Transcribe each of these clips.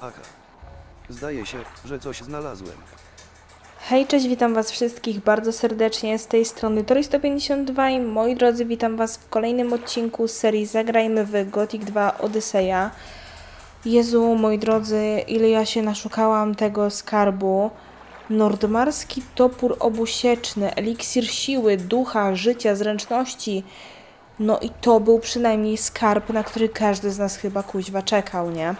Aha. Zdaje się, że coś znalazłem. Hej, cześć, witam was wszystkich bardzo serdecznie, z tej strony Tori152 i moi drodzy, witam was w kolejnym odcinku z serii Zagrajmy w Gothic 2 Odyseja. Jezu, moi drodzy, ile ja się naszukałam tego skarbu. Nordmarski topór obusieczny, eliksir siły, ducha, życia, zręczności. No i to był przynajmniej skarb, na który każdy z nas chyba kuźwa czekał, nie?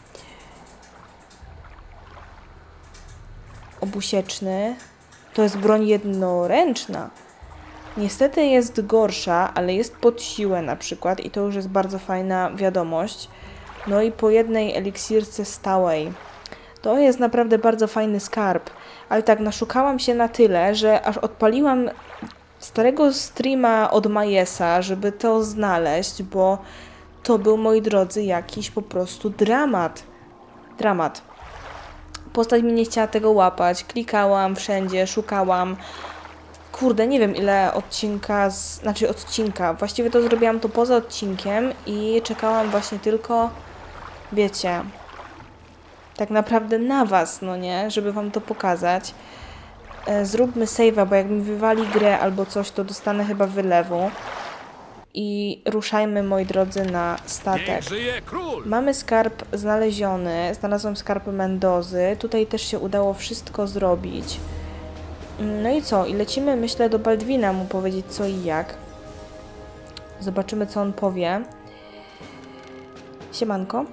Obusieczny. To jest broń jednoręczna. Niestety jest gorsza, ale jest pod siłę na przykład i to już jest bardzo fajna wiadomość. No i po jednej eliksirce stałej. To jest naprawdę bardzo fajny skarb. Ale tak, naszukałam się na tyle, że aż odpaliłam starego streama od Majesa, żeby to znaleźć, bo to był, moi drodzy, jakiś po prostu dramat. Dramat. Postać mi nie chciała tego łapać. Klikałam wszędzie, szukałam. Kurde, nie wiem ile odcinka. Właściwie to zrobiłam to poza odcinkiem i czekałam właśnie tylko, wiecie, tak naprawdę na was, no nie? Żeby wam to pokazać. Zróbmy save'a, bo jak mi wywali grę albo coś, to dostanę chyba wylewu. I ruszajmy, moi drodzy, na statek. Mamy skarb znaleziony. Znalazłam skarb Mendozy. Tutaj też się udało wszystko zrobić. No i co? I lecimy, myślę, do Baldwina mu powiedzieć co i jak. Zobaczymy, co on powie. Siemanko.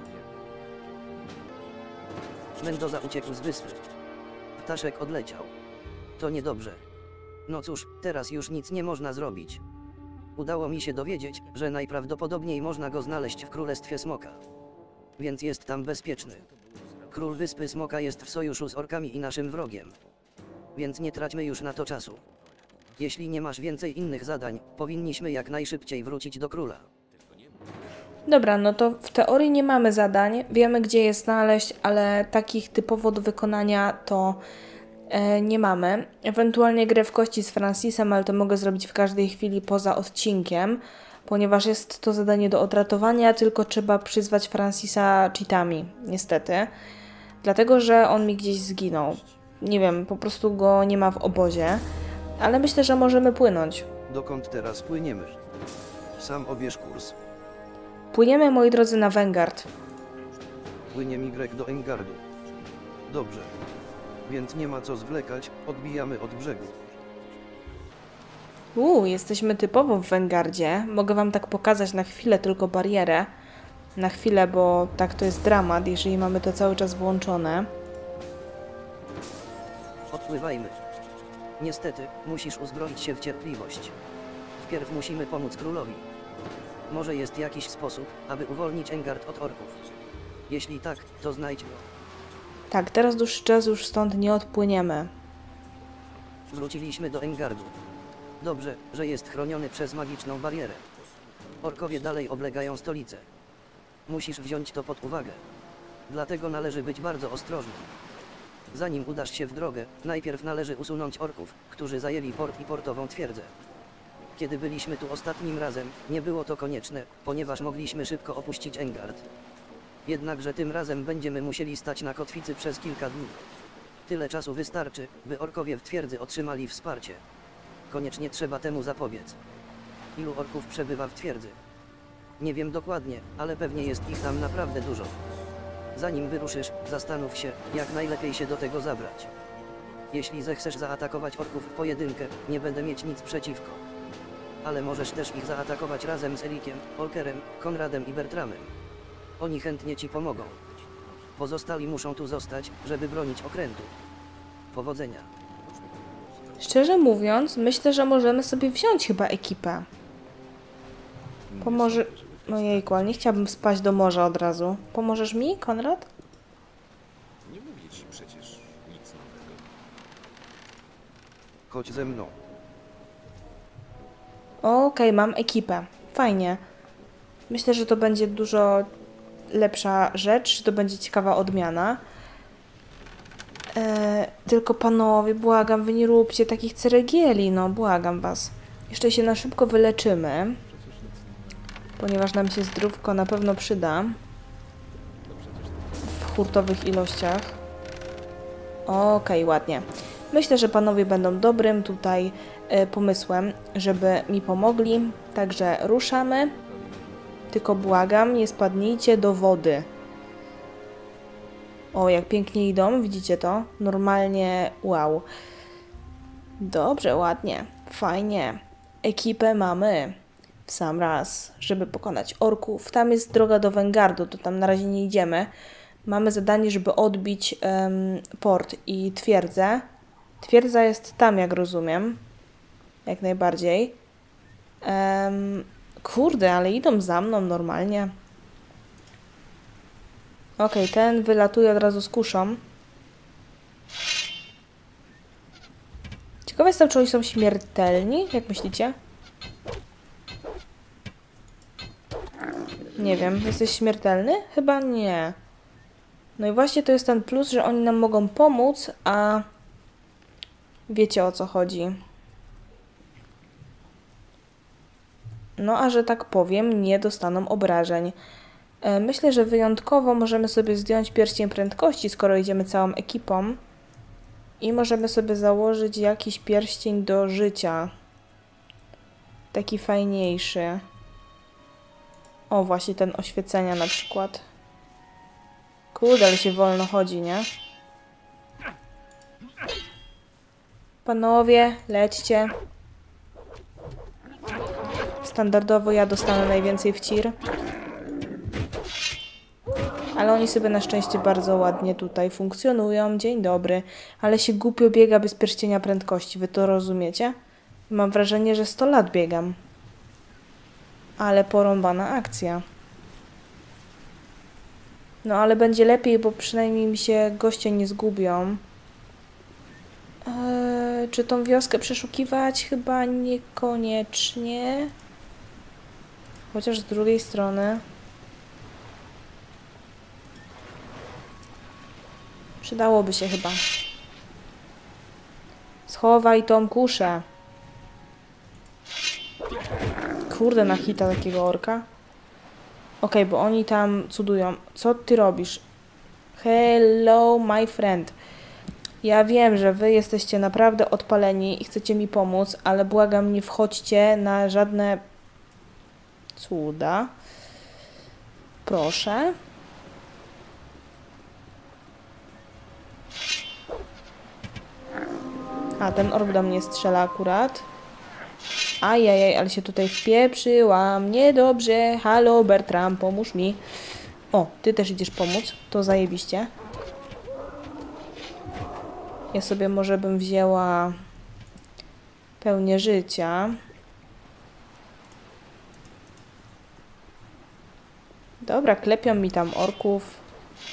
Mendoza uciekł z wyspy. Ptaszek odleciał. To niedobrze. No cóż, teraz już nic nie można zrobić. Udało mi się dowiedzieć, że najprawdopodobniej można go znaleźć w Królestwie Smoka. Więc jest tam bezpieczny. Król Wyspy Smoka jest w sojuszu z orkami i naszym wrogiem. Więc nie traćmy już na to czasu. Jeśli nie masz więcej innych zadań, powinniśmy jak najszybciej wrócić do króla. Dobra, no to w teorii nie mamy zadań. Wiemy, gdzie je znaleźć, ale takich typowo do wykonania to nie mamy. Ewentualnie grę w kości z Francisem, ale to mogę zrobić w każdej chwili poza odcinkiem, ponieważ jest to zadanie do odratowania, tylko trzeba przyzwać Francisa cheatami, niestety. Dlatego, że on mi gdzieś zginął. Nie wiem, po prostu go nie ma w obozie, ale myślę, że możemy płynąć. Dokąd teraz płyniemy? Sam obierz kurs. Płyniemy, moi drodzy, na Vanguard. Płynie migrek do Engardu. Dobrze. Więc nie ma co zwlekać, odbijamy od brzegu. Jesteśmy typowo w Vanguardzie. Mogę wam tak pokazać na chwilę tylko barierę. Na chwilę, bo tak to jest dramat, jeżeli mamy to cały czas włączone. Odpływajmy. Niestety, musisz uzbroić się w cierpliwość. Wpierw musimy pomóc królowi. Może jest jakiś sposób, aby uwolnić Engard od orków. Jeśli tak, to znajdź go. Tak, teraz dłuższy czas już stąd nie odpłyniemy. Wróciliśmy do Engardu. Dobrze, że jest chroniony przez magiczną barierę. Orkowie dalej oblegają stolicę. Musisz wziąć to pod uwagę. Dlatego należy być bardzo ostrożnym. Zanim udasz się w drogę, najpierw należy usunąć orków, którzy zajęli port i portową twierdzę. Kiedy byliśmy tu ostatnim razem, nie było to konieczne, ponieważ mogliśmy szybko opuścić Engard. Jednakże tym razem będziemy musieli stać na kotwicy przez kilka dni. Tyle czasu wystarczy, by orkowie w twierdzy otrzymali wsparcie. Koniecznie trzeba temu zapobiec. Ilu orków przebywa w twierdzy? Nie wiem dokładnie, ale pewnie jest ich tam naprawdę dużo. Zanim wyruszysz, zastanów się, jak najlepiej się do tego zabrać. Jeśli zechcesz zaatakować orków w pojedynkę, nie będę mieć nic przeciwko. Ale możesz też ich zaatakować razem z Erikiem, Olkerem, Konradem i Bertramem. Oni chętnie ci pomogą. Pozostali muszą tu zostać, żeby bronić okrętu. Powodzenia. Szczerze mówiąc, myślę, że możemy sobie wziąć chyba ekipę. Pomoże... No jejku, ale nie chciałabym spaść do morza od razu. Pomożesz mi, Konrad? Nie mówię ci przecież nic nowego. Chodź ze mną. Okej, mam ekipę. Fajnie. Myślę, że to będzie dużo lepsza rzecz, że to będzie ciekawa odmiana. Tylko panowie, błagam, wy nie róbcie takich ceregieli, no błagam was. Jeszcze się na szybko wyleczymy, ponieważ nam się zdrówko na pewno przyda. hurtowych ilościach. Okej, ładnie. Myślę, że panowie będą dobrym tutaj pomysłem, żeby mi pomogli. Także ruszamy. Tylko błagam, nie spadnijcie do wody. O, jak pięknie idą, widzicie to? Normalnie, wow. Dobrze, ładnie, fajnie. Ekipę mamy w sam raz, żeby pokonać orków. Tam jest droga do Wengardu, to tam na razie nie idziemy. Mamy zadanie, żeby odbić port i twierdzę. Twierdza jest tam, jak rozumiem. Jak najbardziej. Kurde, ale idą za mną normalnie. Okej, ten wylatuje od razu z kuszą. Ciekawa jestem, czy oni są śmiertelni? Jak myślicie? Nie wiem, jesteś śmiertelny? Chyba nie. No i właśnie to jest ten plus, że oni nam mogą pomóc, a wiecie, o co chodzi. No a że tak powiem, nie dostaną obrażeń. Myślę, że wyjątkowo możemy sobie zdjąć pierścień prędkości, skoro idziemy całą ekipą. I możemy sobie założyć jakiś pierścień do życia. Taki fajniejszy. O, właśnie ten oświecenia na przykład. Kurde, ale się wolno chodzi, nie? Panowie, lećcie. Standardowo ja dostanę najwięcej wcir. Ale oni sobie na szczęście bardzo ładnie tutaj funkcjonują. Dzień dobry. Ale się głupio biega bez pierścienia prędkości. Wy to rozumiecie? Mam wrażenie, że 100 lat biegam. Ale porąbana akcja. No ale będzie lepiej, bo przynajmniej mi się goście nie zgubią. Czy tą wioskę przeszukiwać? Chyba niekoniecznie. Chociaż z drugiej strony... Przydałoby się chyba. Schowaj tą kuszę. Kurde, na hita takiego orka. Okej, bo oni tam cudują. Co ty robisz? Hello, my friend. Ja wiem, że wy jesteście naprawdę odpaleni i chcecie mi pomóc, ale błagam, nie wchodźcie na żadne cuda. Proszę. A, ten ork do mnie strzela akurat. Ajajaj, ale się tutaj wpieprzyłam. Niedobrze. Halo, Bertram, pomóż mi. O, ty też idziesz pomóc. To zajebiście. Ja sobie może bym wzięła pełnię życia. Dobra, klepią mi tam orków.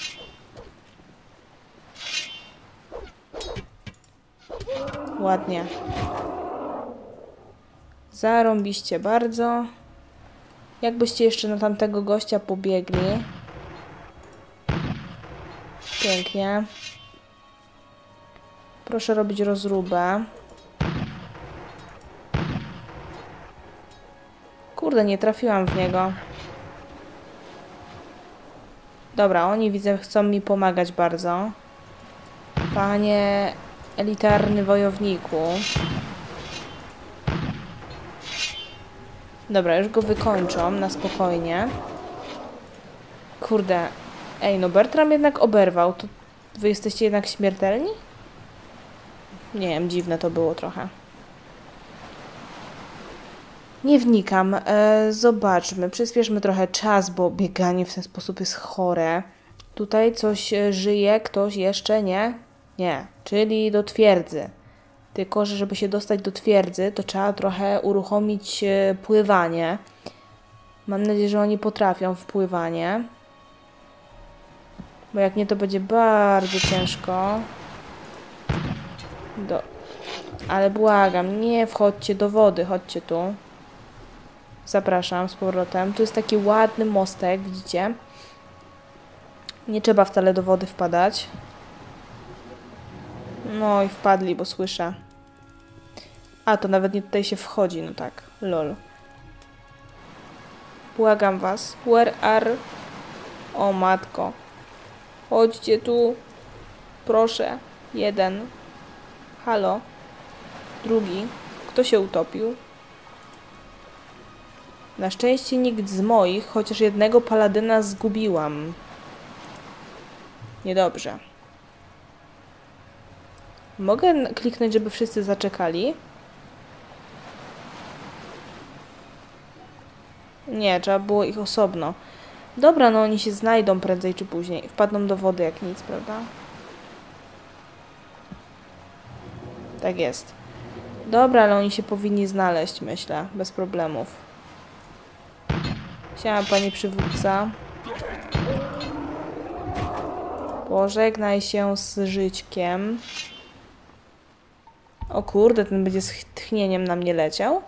Ładnie. Zarąbiście bardzo. Jakbyście jeszcze na tamtego gościa pobiegli. Pięknie. Proszę robić rozróbę. Kurde, nie trafiłam w niego. Dobra, oni widzę, chcą mi pomagać bardzo. Panie elitarny wojowniku. Dobra, już go wykończą na spokojnie. Kurde. Ej, no Bertram jednak oberwał. To wy jesteście jednak śmiertelni? Nie wiem, dziwne to było trochę. Nie wnikam. Zobaczmy. Przyspieszmy trochę czas, bo bieganie w ten sposób jest chore. Tutaj coś żyje, ktoś jeszcze nie? Nie, czyli do twierdzy. Tylko, że żeby się dostać do twierdzy, to trzeba trochę uruchomić pływanie. Mam nadzieję, że oni potrafią w pływanie. Bo jak nie, to będzie bardzo ciężko. Ale błagam, nie wchodźcie do wody, chodźcie tu. Zapraszam z powrotem. Tu jest taki ładny mostek, widzicie? Nie trzeba wcale do wody wpadać. No i wpadli, bo słyszę. A, to nawet nie tutaj się wchodzi, no tak. Lol. Błagam was. Where are... O matko. Chodźcie tu. Proszę. Jeden. Halo. Drugi. Kto się utopił? Na szczęście nikt z moich, chociaż jednego paladyna zgubiłam. Niedobrze. Mogę kliknąć, żeby wszyscy zaczekali? Nie, trzeba było ich osobno. Dobra, no oni się znajdą prędzej czy później. Wpadną do wody jak nic, prawda? Tak jest. Dobra, ale oni się powinni znaleźć, myślę. Bez problemów. Siema, panie przywódca. Pożegnaj się z żyćkiem. O kurde, ten będzie z tchnieniem na mnie leciał.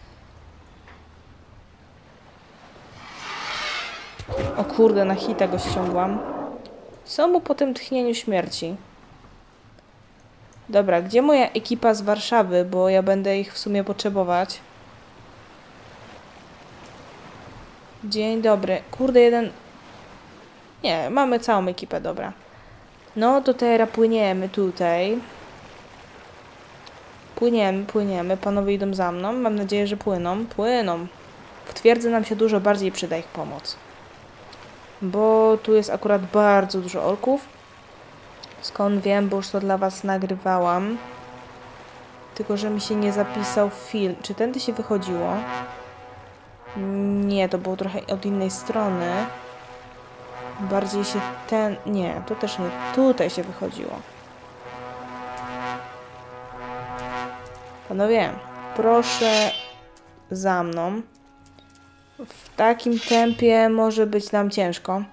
O kurde, na hita go ściągłam. Co mu po tym tchnieniu śmierci? Dobra, gdzie moja ekipa z Warszawy? Bo ja będę ich w sumie potrzebować. Dzień dobry. Kurde, jeden... Nie, mamy całą ekipę, dobra. No to teraz płyniemy tutaj. Płyniemy. Panowie idą za mną. Mam nadzieję, że płyną. W twierdzy nam się dużo bardziej przyda ich pomoc. Bo tu jest akurat bardzo dużo orków. Skąd wiem, bo już to dla was nagrywałam. Tylko, że mi się nie zapisał film. Czy tędy się wychodziło? Nie, to było trochę od innej strony. Bardziej się ten... Nie, to też nie. Tutaj się wychodziło. Panowie, proszę za mną. W takim tempie może być nam ciężko.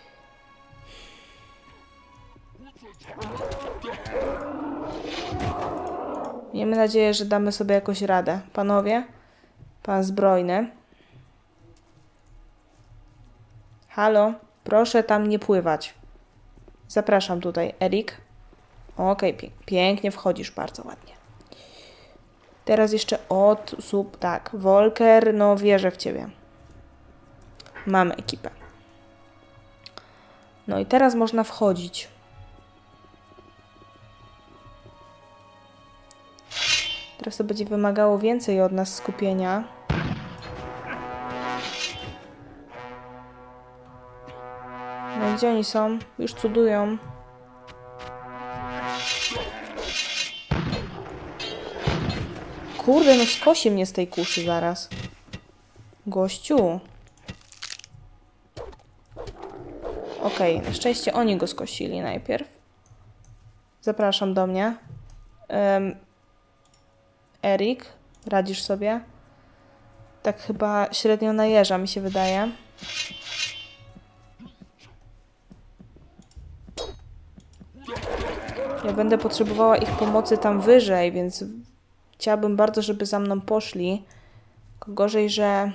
Miejmy nadzieję, że damy sobie jakoś radę. Panowie, pan zbrojny. Halo, proszę tam nie pływać. Zapraszam tutaj, Erik. Okej, pięknie wchodzisz, bardzo ładnie. Teraz jeszcze tak, Volker, no wierzę w ciebie. Mamy ekipę. No i teraz można wchodzić. Teraz to będzie wymagało więcej od nas skupienia. No gdzie oni są? Już cudują. Kurde, no skosi mnie z tej kuszy zaraz. Gościu. Okej, na szczęście oni go skosili najpierw. Zapraszam do mnie. Erik, radzisz sobie? Tak chyba średnio na jeża mi się wydaje. Ja będę potrzebowała ich pomocy tam wyżej, więc chciałabym bardzo, żeby za mną poszli. Tylko gorzej, że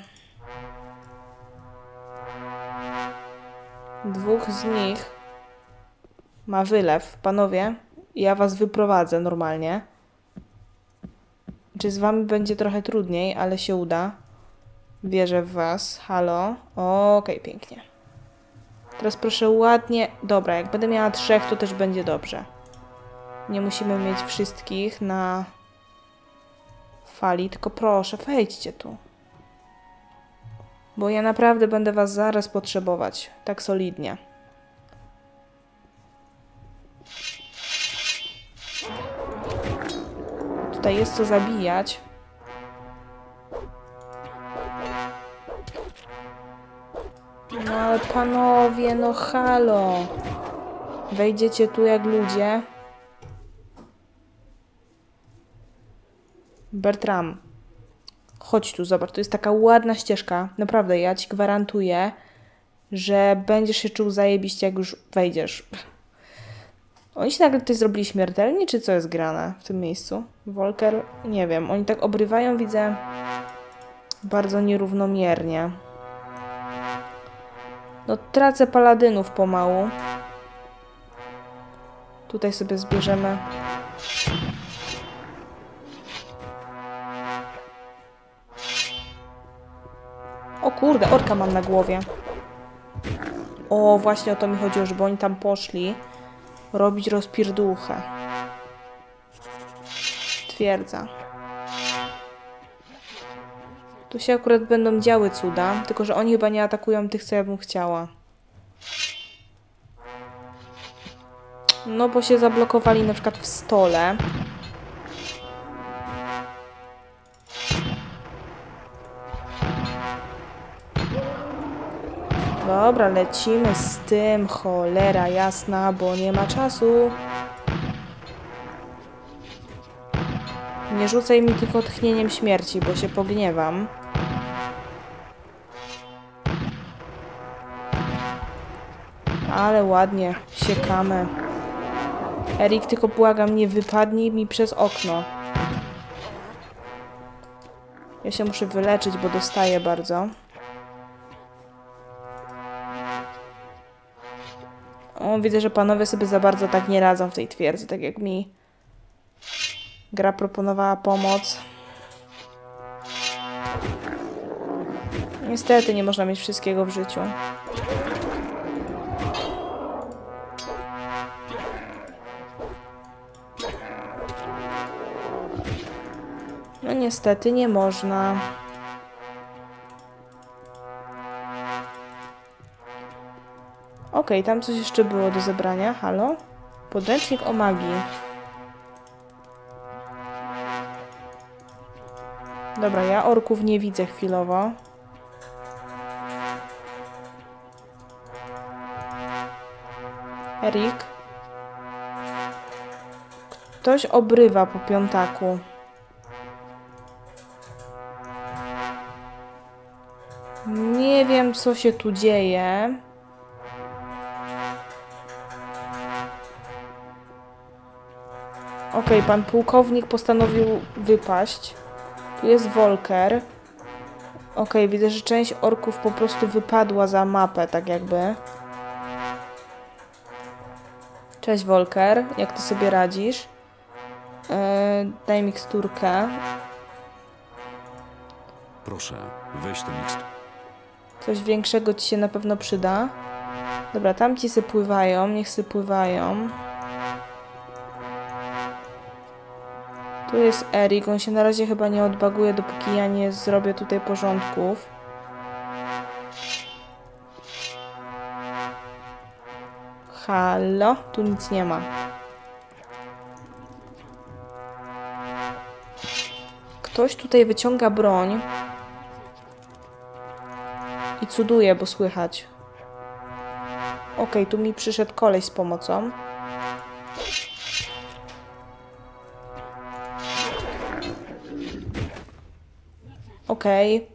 dwóch z nich ma wylew. Panowie, ja was wyprowadzę normalnie. Czy z wami będzie trochę trudniej, ale się uda. Wierzę w was. Halo. Okej, pięknie. Teraz proszę ładnie... Dobra, jak będę miała 3, to też będzie dobrze. Nie musimy mieć wszystkich na fali, tylko proszę, wejdźcie tu. Bo ja naprawdę będę was zaraz potrzebować. Tak solidnie. Tutaj jest co zabijać. No ale panowie, no halo. Wejdziecie tu jak ludzie. Bertram, chodź tu, zobacz, to jest taka ładna ścieżka. Naprawdę, ja ci gwarantuję, że będziesz się czuł zajebiście, jak już wejdziesz. Oni się nagle tutaj zrobili śmiertelni, czy co jest grane w tym miejscu? Volker? Nie wiem, oni tak obrywają, widzę, bardzo nierównomiernie. No, tracę paladynów pomału. Tutaj sobie zbierzemy... O kurde, orka mam na głowie. O, właśnie o to mi chodziło, żeby oni tam poszli robić rozpierdółchę. Twierdza. Tu się akurat będą działy cuda, tylko że oni chyba nie atakują tych, co ja bym chciała. No bo się zablokowali na przykład w stole. Dobra, lecimy z tym, cholera jasna, bo nie ma czasu. Nie rzucaj mi tylko tchnieniem śmierci, bo się pogniewam. Ale ładnie, siekamy. Erik, tylko błagam, nie wypadnij mi przez okno. Ja się muszę wyleczyć, bo dostaję bardzo. O, widzę, że panowie sobie za bardzo tak nie radzą w tej twierdzy, tak jak mi gra proponowała pomoc. Niestety nie można mieć wszystkiego w życiu. No niestety nie można. Okej, tam coś jeszcze było do zebrania. Halo? Podręcznik o magii. Dobra, ja orków nie widzę chwilowo. Erik? Ktoś obrywa po piątaku. Nie wiem, co się tu dzieje. Okej, pan pułkownik postanowił wypaść. Tu jest Volker. Okej, widzę, że część orków po prostu wypadła za mapę, tak jakby. Cześć Volker, jak ty sobie radzisz? Daj miksturkę. Proszę, weź to miksturę. Coś większego ci się na pewno przyda. Dobra, tamci se pływają, niech se pływają. Tu jest Erik, on się na razie chyba nie odbaguje, dopóki ja nie zrobię tutaj porządków. Halo? Tu nic nie ma. Ktoś tutaj wyciąga broń. I cuduje, bo słychać. Okej, tu mi przyszedł koleś z pomocą. Okej.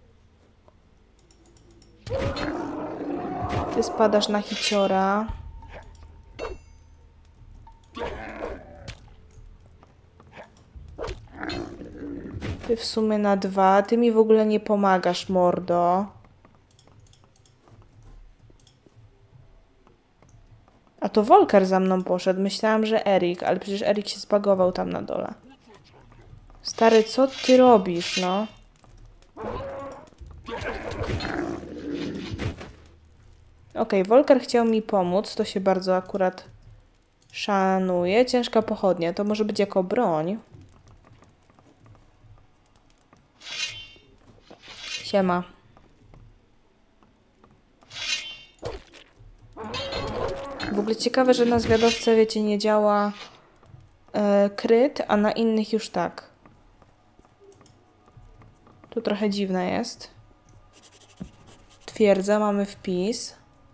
Ty spadasz na hiciora. Ty w sumie na 2. Ty mi w ogóle nie pomagasz, mordo. A to Volker za mną poszedł. Myślałam, że Erik, ale przecież Erik się zbagował tam na dole. Stary, co ty robisz, no? Okej, Volker chciał mi pomóc, to się bardzo akurat szanuje. Ciężka pochodnia, to może być jako broń. Siema. W ogóle ciekawe, że na zwiadowce, wiecie, nie działa kryt, a na innych już tak. Tu trochę dziwne jest. Twierdza, mamy wpis.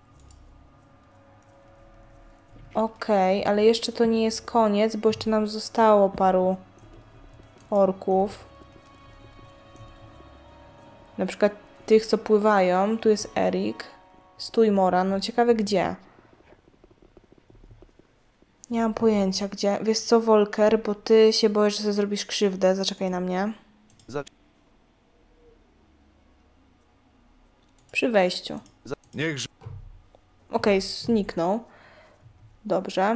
Okej, ale jeszcze to nie jest koniec, bo jeszcze nam zostało paru orków. Na przykład tych, co pływają. Tu jest Erik. Stój, Mora. No ciekawe gdzie. Nie mam pojęcia gdzie. Wiesz co, Volker, bo ty się boisz, że sobie zrobisz krzywdę. Zaczekaj na mnie. Przy wejściu. Niechże. Okej, zniknął. Dobrze.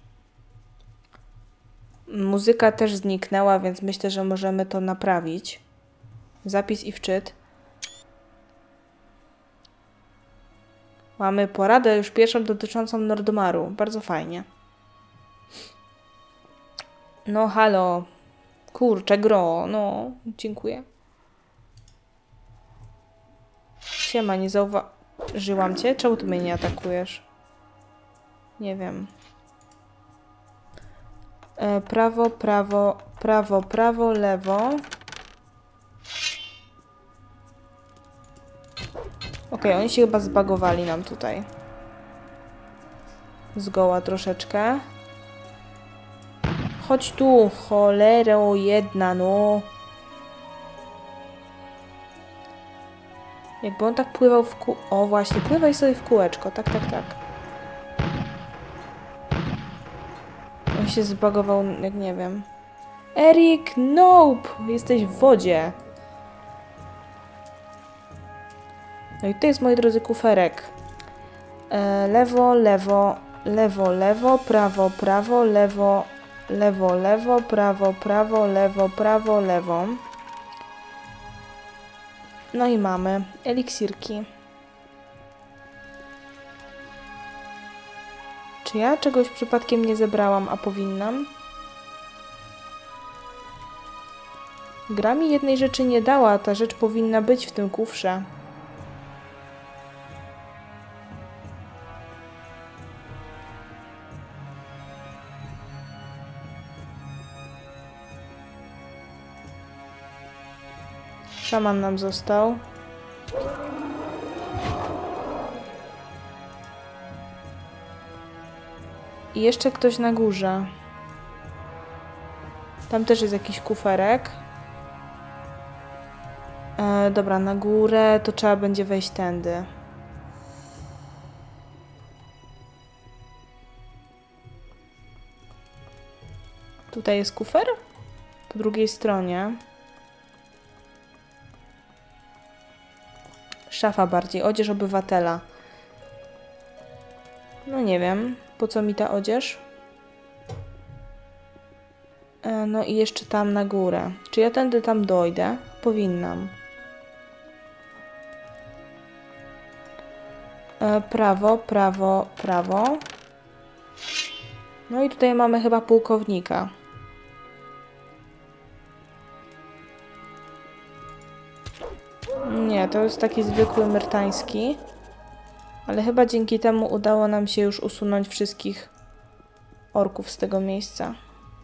Muzyka też zniknęła, więc myślę, że możemy to naprawić. Zapis i wczyt. Mamy poradę już pierwszą dotyczącą Nordmaru. Bardzo fajnie. No halo. Kurczę, gro. No, dziękuję. Siema, nie zauważyłam cię? Czemu ty mnie nie atakujesz? Nie wiem. Prawo, prawo, prawo, prawo, lewo. Okej, oni się chyba zbagowali nam tutaj. Zgoła troszeczkę. Chodź tu, cholero jedna, no. Jakby on tak pływał w O właśnie, pływaj sobie w kółeczko. Tak, tak, tak. On się zbagował, jak nie wiem. Erik, nope! Jesteś w wodzie. No i to jest, moi drodzy, kuferek. Lewo, lewo, lewo, lewo, prawo, prawo, lewo, lewo, lewo, prawo, prawo, lewo, prawo, lewo. No i mamy eliksirki. Czy ja czegoś przypadkiem nie zebrałam, a powinnam? Gra mi jednej rzeczy nie dała, ta rzecz powinna być w tym kufrze. Szaman nam został. I jeszcze ktoś na górze. Tam też jest jakiś kuferek. Dobra, na górę to trzeba będzie wejść tędy. Tutaj jest kufer? Po drugiej stronie. Szafa bardziej. Odzież obywatela. No nie wiem. Po co mi ta odzież? No i jeszcze tam na górę. Czy ja tędy tam dojdę? Powinnam. Prawo, prawo, prawo. No i tutaj mamy chyba pułkownika. Nie, to jest taki zwykły myrtański. Ale chyba dzięki temu udało nam się już usunąć wszystkich orków z tego miejsca.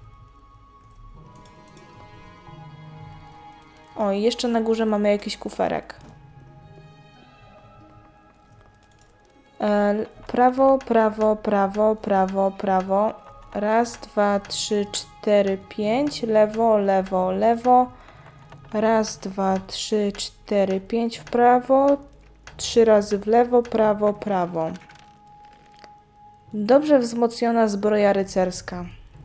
O, i jeszcze na górze mamy jakiś kuferek. Prawo, prawo, prawo, prawo, prawo. Raz, dwa, trzy, cztery, pięć. Lewo, lewo, lewo. Raz, dwa, trzy, cztery, pięć w prawo. 3 razy w lewo, prawo, prawo. Dobrze wzmocniona zbroja rycerska.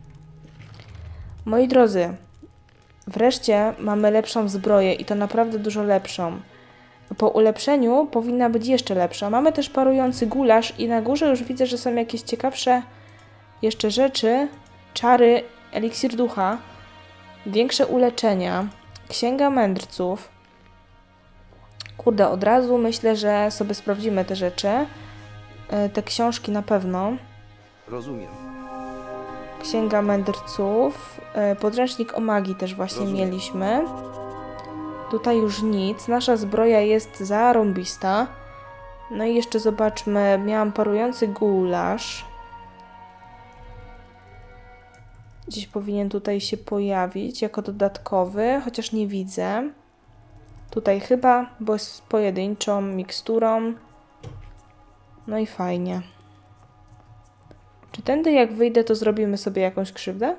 Moi drodzy, wreszcie mamy lepszą zbroję i to naprawdę dużo lepszą. Po ulepszeniu powinna być jeszcze lepsza. Mamy też parujący gulasz i na górze już widzę, że są jakieś ciekawsze jeszcze rzeczy. Czary, eliksir ducha, większe uleczenia, księga mędrców. Kurde, od razu myślę, że sobie sprawdzimy te rzeczy. Te książki na pewno. Rozumiem. Księga mędrców. Podręcznik o magii też właśnie mieliśmy. Tutaj już nic. Nasza zbroja jest zarąbista. No i jeszcze zobaczmy. Miałam parujący gulasz. Gdzieś powinien tutaj się pojawić jako dodatkowy, chociaż nie widzę. Tutaj chyba, bo jest z pojedynczą miksturą. No i fajnie. Czy tędy jak wyjdę, to zrobimy sobie jakąś krzywdę?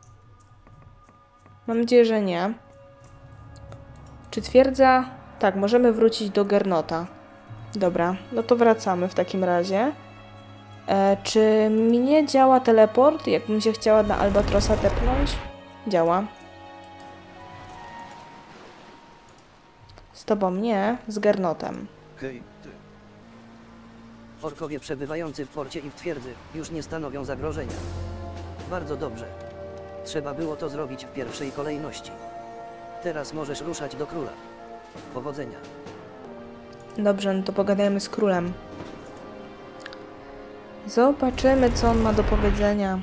Mam nadzieję, że nie. Czy twierdza? Tak, możemy wrócić do Gernota. Dobra, no to wracamy w takim razie. Czy mi nie działa teleport? Jakbym się chciała na Albatrosa tepnąć? Działa. Z tobą nie, z Gernotem. Hej, ty. Orkowie przebywający w porcie i w twierdzy już nie stanowią zagrożenia. Bardzo dobrze. Trzeba było to zrobić w pierwszej kolejności. Teraz możesz ruszać do króla. Powodzenia. Dobrze, no to pogadajmy z królem. Zobaczymy, co on ma do powiedzenia.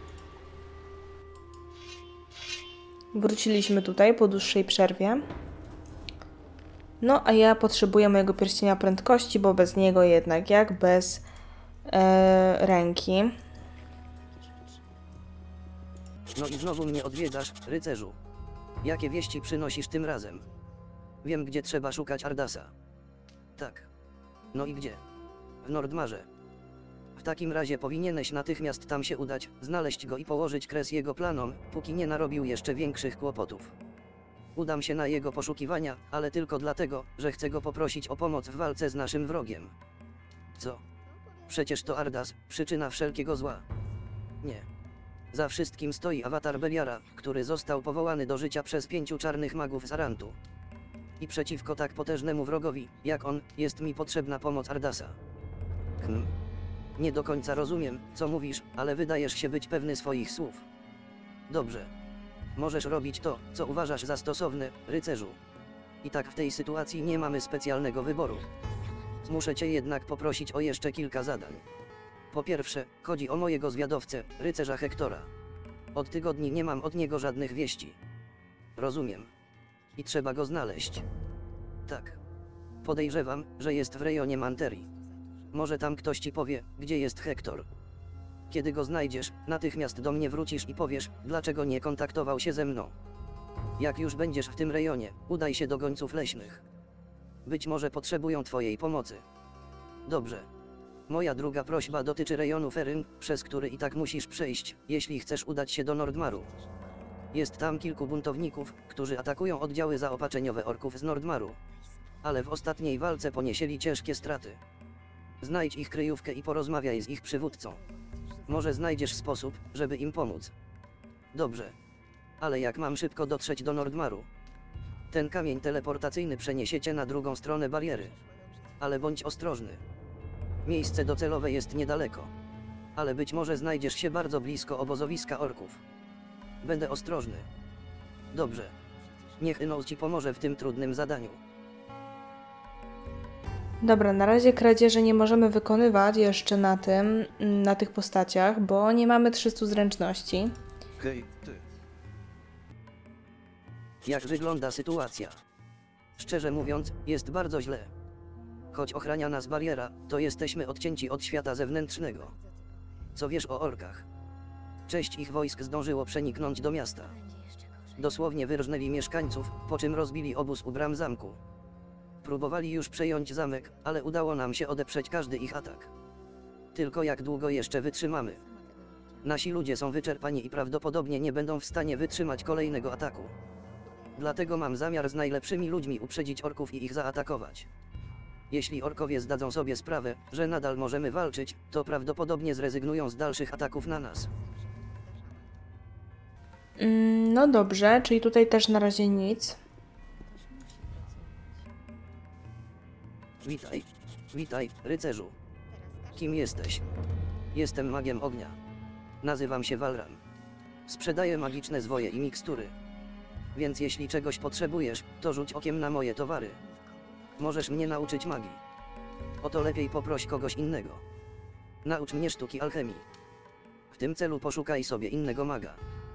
Wróciliśmy tutaj po dłuższej przerwie. No, a ja potrzebuję mojego pierścienia prędkości, bo bez niego jednak jak bez ręki. No i znowu mnie odwiedzasz, rycerzu. Jakie wieści przynosisz tym razem? Wiem, gdzie trzeba szukać Ardasa. Tak. No i gdzie? W Nordmarze. W takim razie powinieneś natychmiast tam się udać, znaleźć go i położyć kres jego planom, póki nie narobił jeszcze większych kłopotów. Udam się na jego poszukiwania, ale tylko dlatego, że chcę go poprosić o pomoc w walce z naszym wrogiem. Co? Przecież to Ardas, przyczyna wszelkiego zła. Nie. Za wszystkim stoi awatar Beliara, który został powołany do życia przez 5 czarnych magów z Arantu. I przeciwko tak potężnemu wrogowi, jak on, jest mi potrzebna pomoc Ardasa. Nie do końca rozumiem, co mówisz, ale wydajesz się być pewny swoich słów. Dobrze. Możesz robić to, co uważasz za stosowne, rycerzu. I tak w tej sytuacji nie mamy specjalnego wyboru. Muszę cię jednak poprosić o jeszcze kilka zadań. Po pierwsze, chodzi o mojego zwiadowcę, rycerza Hektora. Od tygodni nie mam od niego żadnych wieści. Rozumiem. I trzeba go znaleźć. Tak. Podejrzewam, że jest w rejonie Manterii. Może tam ktoś ci powie, gdzie jest Hektor. Kiedy go znajdziesz, natychmiast do mnie wrócisz i powiesz, dlaczego nie kontaktował się ze mną. Jak już będziesz w tym rejonie, udaj się do gońców leśnych. Być może potrzebują twojej pomocy. Dobrze. Moja druga prośba dotyczy rejonu Feryn, przez który i tak musisz przejść, jeśli chcesz udać się do Nordmaru. Jest tam kilku buntowników, którzy atakują oddziały zaopatrzeniowe orków z Nordmaru. Ale w ostatniej walce ponieśli ciężkie straty. Znajdź ich kryjówkę i porozmawiaj z ich przywódcą. Może znajdziesz sposób, żeby im pomóc. Dobrze. Ale jak mam szybko dotrzeć do Nordmaru? Ten kamień teleportacyjny przeniesie cię na drugą stronę bariery. Ale bądź ostrożny. Miejsce docelowe jest niedaleko. Ale być może znajdziesz się bardzo blisko obozowiska orków. Będę ostrożny. Dobrze. Niech Inos ci pomoże w tym trudnym zadaniu. Dobra, na razie kradzieży nie możemy wykonywać jeszcze na tych postaciach, bo nie mamy 300 zręczności. Hej, ty. Jak wygląda sytuacja? Szczerze mówiąc, jest bardzo źle. Choć ochrania nas bariera, to jesteśmy odcięci od świata zewnętrznego. Co wiesz o orkach? Część ich wojsk zdążyło przeniknąć do miasta. Dosłownie wyrżnęli mieszkańców, po czym rozbili obóz u bram zamku. Próbowali już przejąć zamek, ale udało nam się odeprzeć każdy ich atak. Tylko jak długo jeszcze wytrzymamy? Nasi ludzie są wyczerpani i prawdopodobnie nie będą w stanie wytrzymać kolejnego ataku. Dlatego mam zamiar z najlepszymi ludźmi uprzedzić orków i ich zaatakować. Jeśli orkowie zdadzą sobie sprawę, że nadal możemy walczyć, to prawdopodobnie zrezygnują z dalszych ataków na nas. No dobrze, czyli tutaj też na razie nic. Witaj. Witaj, rycerzu. Kim jesteś? Jestem magiem ognia. Nazywam się Walram. Sprzedaję magiczne zwoje i mikstury. Więc jeśli czegoś potrzebujesz, to rzuć okiem na moje towary. Możesz mnie nauczyć magii. O to lepiej poproś kogoś innego. Naucz mnie sztuki alchemii. W tym celu poszukaj sobie innego maga.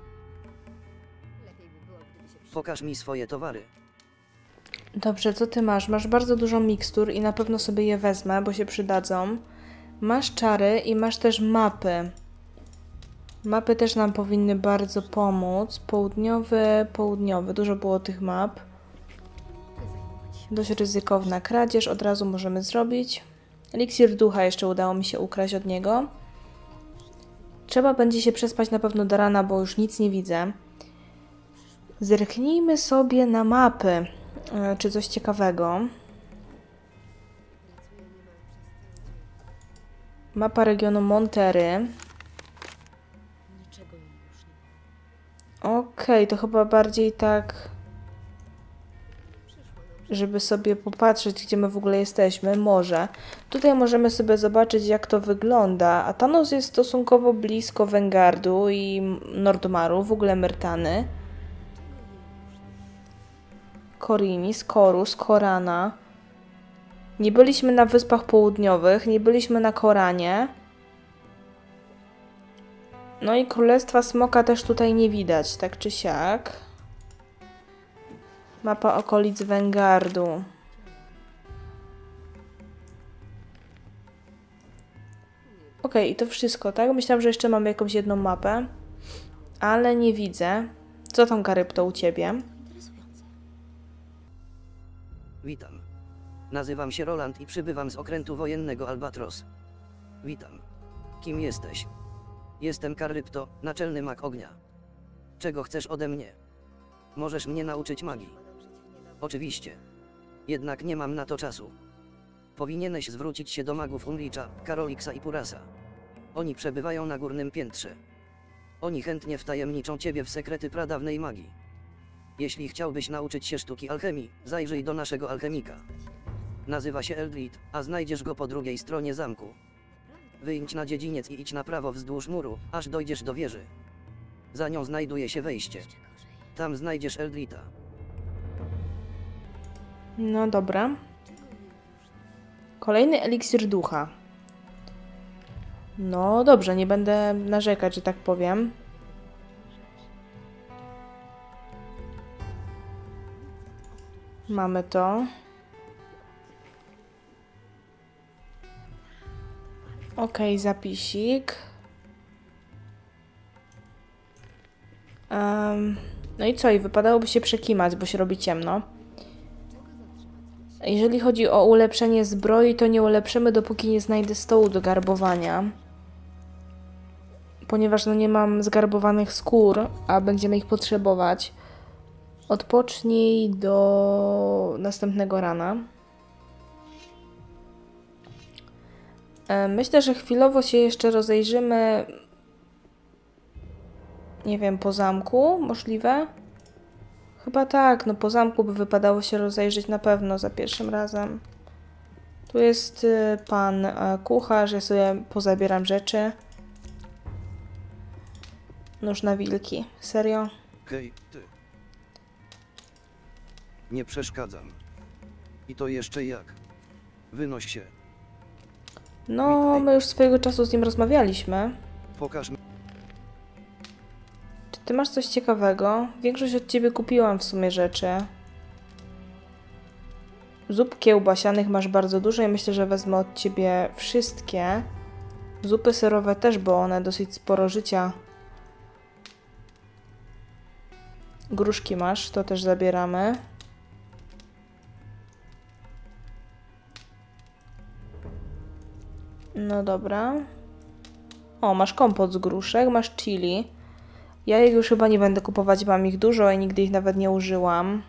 Pokaż mi swoje towary. Dobrze, co ty masz? Masz bardzo dużo mikstur i na pewno sobie je wezmę, bo się przydadzą. Masz czary i masz też mapy. Mapy też nam powinny bardzo pomóc. Południowy. Dużo było tych map. Dość ryzykowna kradzież, od razu możemy zrobić. Eliksir ducha jeszcze udało mi się ukraść od niego. Trzeba będzie się przespać na pewno do rana, bo już nic nie widzę. Zerknijmy sobie na mapy. Czy coś ciekawego. Mapa regionu Montery. Okej, to chyba bardziej tak, żeby sobie popatrzeć, gdzie my w ogóle jesteśmy. Może. Tutaj możemy sobie zobaczyć, jak to wygląda. A Thanos jest stosunkowo blisko Wengardu i Nordmaru, w ogóle Myrtany. Korinis, Korus, Korana. Nie byliśmy na Wyspach Południowych, nie byliśmy na Koranie. No i Królestwa Smoka też tutaj nie widać, tak czy siak. Mapa okolic Wengardu. Okej, i to wszystko, tak? Myślałam, że jeszcze mamy jakąś jedną mapę, ale nie widzę. Co tam, Karypto, u ciebie? Witam. Nazywam się Roland i przybywam z okrętu wojennego Albatros. Witam. Kim jesteś? Jestem Karypto, naczelny mag ognia. Czego chcesz ode mnie? Możesz mnie nauczyć magii. Oczywiście. Jednak nie mam na to czasu. Powinieneś zwrócić się do magów Unlicza, Karoliksa i Purasa. Oni przebywają na górnym piętrze. Oni chętnie wtajemniczą ciebie w sekrety pradawnej magii. Jeśli chciałbyś nauczyć się sztuki alchemii, zajrzyj do naszego alchemika. Nazywa się Eldrit, a znajdziesz go po drugiej stronie zamku. Wyjdź na dziedziniec i idź na prawo wzdłuż muru, aż dojdziesz do wieży. Za nią znajduje się wejście. Tam znajdziesz Eldrita. No dobra. Kolejny eliksir ducha. No dobrze, nie będę narzekać, że tak powiem. Mamy to. Okej, zapisik. No i co? I wypadałoby się przekimać, bo się robi ciemno. Jeżeli chodzi o ulepszenie zbroi, to nie ulepszymy, dopóki nie znajdę stołu do garbowania. Ponieważ no nie mam zgarbowanych skór, a będziemy ich potrzebować. Odpocznij do następnego rana. Myślę, że chwilowo się jeszcze rozejrzymy. Nie wiem, po zamku możliwe? Chyba tak, no po zamku by wypadało się rozejrzeć na pewno za pierwszym razem. Tu jest pan kucharz, ja sobie pozabieram rzeczy. Nóż na wilki. Serio? Hej, ty. Nie przeszkadzam. I to jeszcze jak? Wynoś się. No, Witaj. my już swojego czasu z nim rozmawialiśmy. Pokaż mi. Czy ty masz coś ciekawego? Większość od ciebie kupiłam w sumie rzeczy. Zup kiełbasianych masz bardzo dużo i myślę, że wezmę od ciebie wszystkie. Zupy serowe też, bo one dosyć sporo życia. Gruszki masz, to też zabieramy. No dobra. O, masz kompot z gruszek, masz chili. Ja ich już chyba nie będę kupować, mam ich dużo i nigdy ich nawet nie użyłam.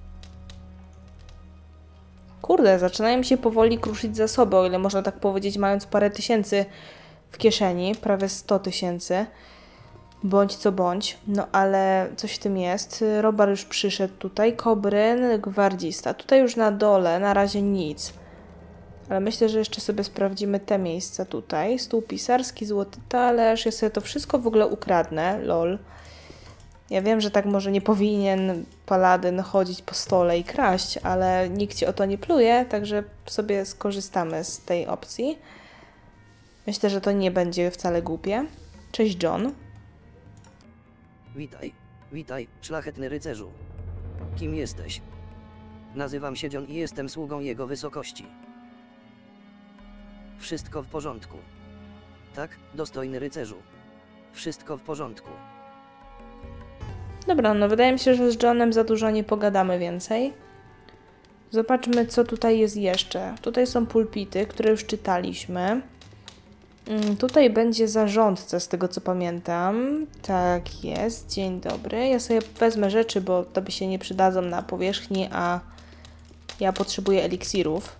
Kurde, zaczynają mi się powoli kruszyć zasoby, o ile można tak powiedzieć, mając parę tysięcy w kieszeni, prawie 100 000. Bądź co bądź, no ale coś w tym jest. Robar już przyszedł tutaj, Kobryn, gwardzista. Tutaj już na dole, na razie nic. Ale myślę, że jeszcze sobie sprawdzimy te miejsca tutaj. Stół pisarski, złoty talerz. Ja sobie to wszystko w ogóle ukradnę, lol. Ja wiem, że tak może nie powinien paladyn chodzić po stole i kraść, ale nikt ci o to nie pluje, także sobie skorzystamy z tej opcji. Myślę, że to nie będzie wcale głupie. Cześć, John. Witaj, witaj, szlachetny rycerzu. Kim jesteś? Nazywam się John i jestem sługą jego wysokości. Wszystko w porządku. Tak, dostojny rycerzu. Wszystko w porządku. Dobra, no wydaje mi się, że z Johnem za dużo nie pogadamy więcej. Zobaczmy, co tutaj jest jeszcze. Tutaj są pulpity, które już czytaliśmy. Tutaj będzie zarządca, z tego co pamiętam. Tak jest, dzień dobry. Ja sobie wezmę rzeczy, bo to by się nie przydadzą na powierzchni, a ja potrzebuję eliksirów.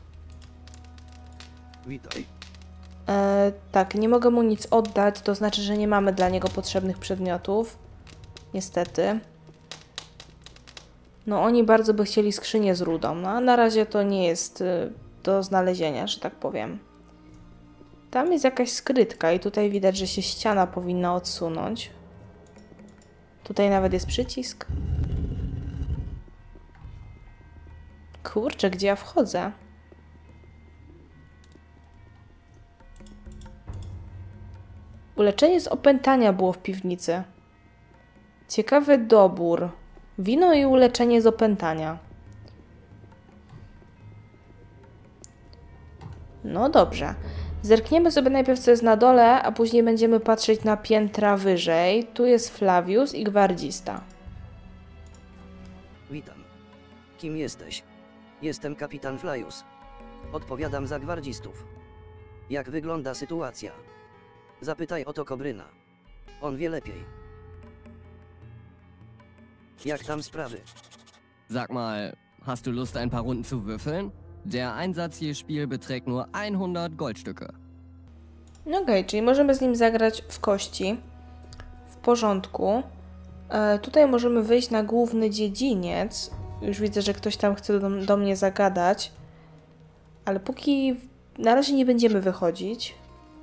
Witaj. Tak, nie mogę mu nic oddać, to znaczy, że nie mamy dla niego potrzebnych przedmiotów. Niestety. No oni bardzo by chcieli skrzynię z rudą, no a na razie to nie jest do znalezienia, że tak powiem. Tam jest jakaś skrytka i tutaj widać, że się ściana powinna odsunąć. Tutaj nawet jest przycisk. Kurczę, gdzie ja wchodzę? Uleczenie z opętania było w piwnicy. Ciekawy dobór. Wino i uleczenie z opętania. No dobrze. Zerkniemy sobie najpierw, co jest na dole, a później będziemy patrzeć na piętra wyżej. Tu jest Flavius i gwardzista. Witam. Kim jesteś? Jestem kapitan Flavius. Odpowiadam za gwardzistów. Jak wygląda sytuacja? Zapytaj o to Kobryna. On wie lepiej. Jak tam sprawy? Sag mal, hast du Lust, ein paar Runden zu würfeln? Der Einsatz je Spiel beträgt nur 100 Goldstücke. Okej, czyli możemy z nim zagrać w kości. W porządku. Tutaj możemy wyjść na główny dziedziniec. Już widzę, że ktoś tam chce do mnie zagadać. Ale póki na razie nie będziemy wychodzić.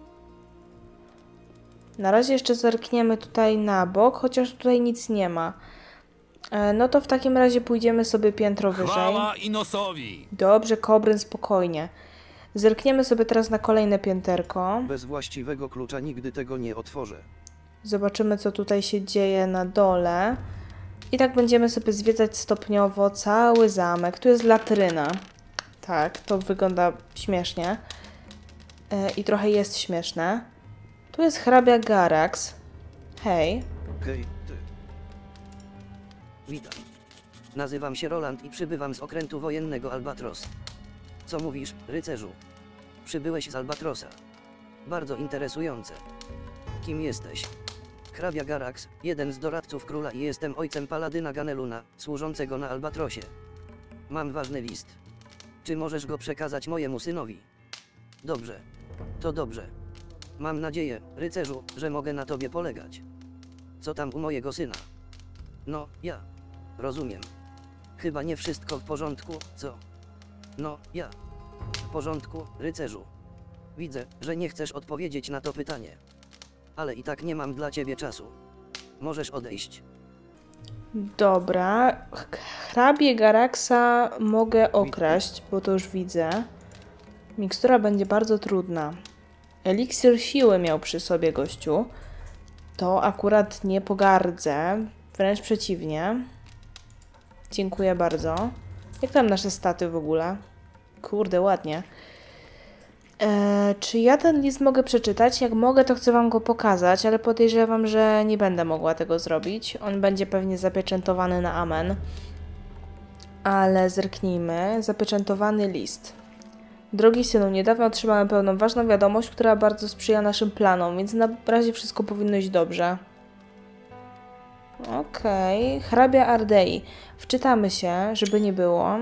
Na razie jeszcze zerkniemy tutaj na bok, chociaż tutaj nic nie ma. No to w takim razie pójdziemy sobie piętro wyżej. Chwała Inosowi! Dobrze, Kobryn, spokojnie. Zerkniemy sobie teraz na kolejne pięterko. Bez właściwego klucza nigdy tego nie otworzę. Zobaczymy, co tutaj się dzieje na dole. I tak będziemy sobie zwiedzać stopniowo cały zamek. Tu jest latryna. Tak, to wygląda śmiesznie. I trochę jest śmieszne. Tu jest hrabia Garax. Hej. Hej, ty. Witam. Nazywam się Roland i przybywam z okrętu wojennego Albatros. Co mówisz, rycerzu? Przybyłeś z Albatrosa. Bardzo interesujące. Kim jesteś? Hrabia Garax, jeden z doradców króla i jestem ojcem paladyna Ganeluna, służącego na Albatrosie. Mam ważny list. Czy możesz go przekazać mojemu synowi? Dobrze. To dobrze. Mam nadzieję, rycerzu, że mogę na tobie polegać. Co tam u mojego syna? No, ja. Rozumiem. Chyba nie wszystko w porządku, co? No, ja. W porządku, rycerzu. Widzę, że nie chcesz odpowiedzieć na to pytanie. Ale i tak nie mam dla ciebie czasu. Możesz odejść. Dobra. Hrabię Garaxa mogę okraść, bo to już widzę. Mikstura będzie bardzo trudna. Eliksir siły miał przy sobie gościu. To akurat nie pogardzę. Wręcz przeciwnie. Dziękuję bardzo. Jak tam nasze staty w ogóle? Kurde, ładnie. Czy ja ten list mogę przeczytać? Jak mogę, to chcę wam go pokazać, ale podejrzewam, że nie będę mogła tego zrobić. On będzie pewnie zapieczętowany na amen. Ale zerknijmy. Zapieczętowany list. Drogi synu, niedawno otrzymałem pewną ważną wiadomość, która bardzo sprzyja naszym planom, więc na razie wszystko powinno iść dobrze. Okej. Hrabia Ardei. Wczytamy się, żeby nie było.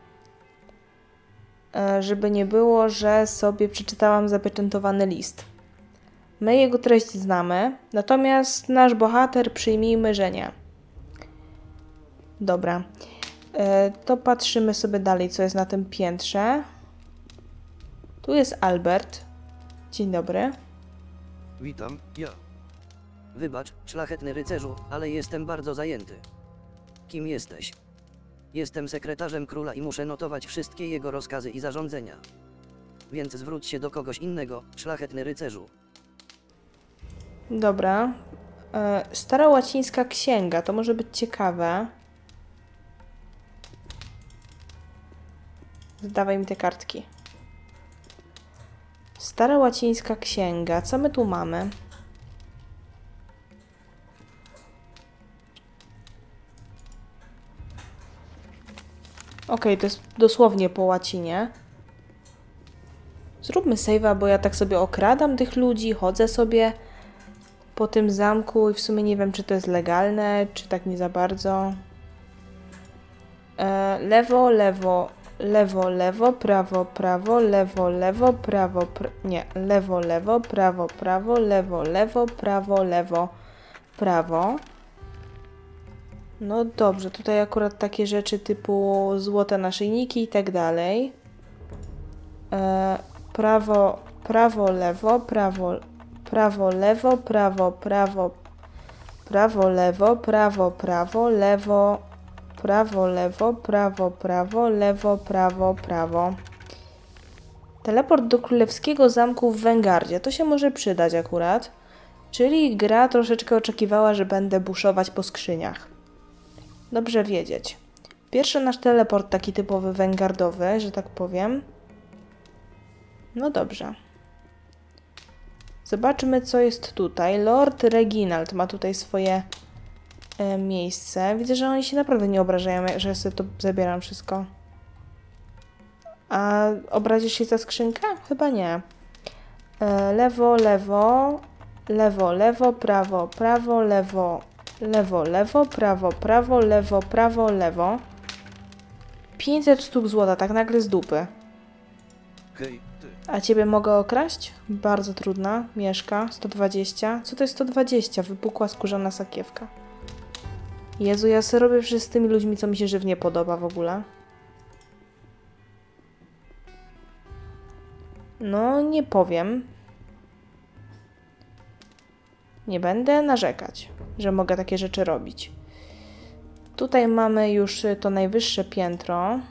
Żeby nie było, że sobie przeczytałam zapieczętowany list. My jego treść znamy, natomiast nasz bohater przyjmijmy, że nie. Dobra. To patrzymy sobie dalej, co jest na tym piętrze. Tu jest Albert. Dzień dobry. Witam, ja. Wybacz, szlachetny rycerzu, ale jestem bardzo zajęty. Kim jesteś? Jestem sekretarzem króla i muszę notować wszystkie jego rozkazy i zarządzenia. Więc zwróć się do kogoś innego, szlachetny rycerzu. Dobra. Stara łacińska księga, to może być ciekawe. Zdawaj mi te kartki. Stara łacińska księga. Co my tu mamy? Okej, to jest dosłownie po łacinie. Zróbmy save'a, bo ja tak sobie okradam tych ludzi, chodzę sobie po tym zamku i w sumie nie wiem, czy to jest legalne, czy tak nie za bardzo. Lewo, lewo, lewo, lewo, prawo, prawo, lewo, lewo, prawo, nie, lewo, lewo, prawo, prawo, lewo, lewo, prawo, lewo, prawo. No dobrze, tutaj akurat takie rzeczy typu złote naszyjniki i tak dalej. Prawo, prawo, lewo, prawo, prawo, lewo, prawo, prawo, prawo, lewo, prawo, prawo, lewo, prawo, lewo, prawo, prawo, lewo, prawo, prawo. Teleport do królewskiego zamku w Wengardzie. To się może przydać akurat. Czyli gra troszeczkę oczekiwała, że będę buszować po skrzyniach. Dobrze wiedzieć. Pierwszy nasz teleport taki typowy vanguardowy, że tak powiem. No dobrze. Zobaczmy, co jest tutaj. Lord Reginald ma tutaj swoje miejsce. Widzę, że oni się naprawdę nie obrażają, że sobie to zabieram wszystko. A obrazisz się za skrzynkę? Chyba nie. Lewo, lewo, lewo, lewo, prawo, prawo, lewo, lewo, lewo, prawo, prawo, lewo, prawo, lewo. 500 sztuk złota, tak nagle z dupy. Hej, ty. A ciebie mogę okraść? Bardzo trudna. Mieszka. 120. Co to jest 120? Wypukła skórzana sakiewka. Jezu, ja sobie robię przez tymi ludźmi, co mi się żywnie podoba w ogóle. No, nie powiem. Nie będę narzekać, że mogę takie rzeczy robić. Tutaj mamy już to najwyższe piętro.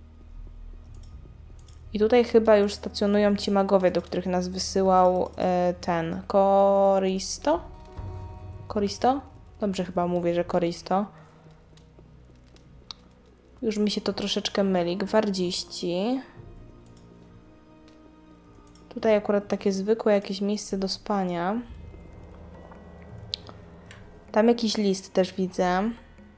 I tutaj chyba już stacjonują ci magowie, do których nas wysyłał ten Koristo? Koristo? Dobrze chyba mówię, że Koristo. Już mi się to troszeczkę myli. Gwardziści. Tutaj akurat takie zwykłe jakieś miejsce do spania. Tam jakiś list też widzę.